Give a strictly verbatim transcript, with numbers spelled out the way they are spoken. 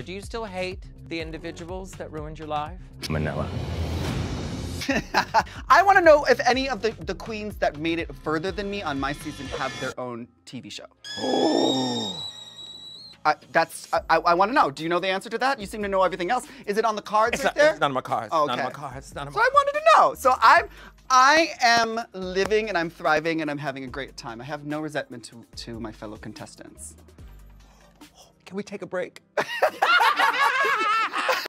but do you still hate the individuals that ruined your life? Manila. I want to know if any of the, the queens that made it further than me on my season have their own T V show. I, that's, I, I want to know. Do you know the answer to that? You seem to know everything else. Is it on the cards It's, right not, there? it's none of my cards. Oh, okay. None of my cards. None of So my I wanted to know. So I'm, I am living and I'm thriving and I'm having a great time. I have no resentment to, to my fellow contestants. Can we take a break?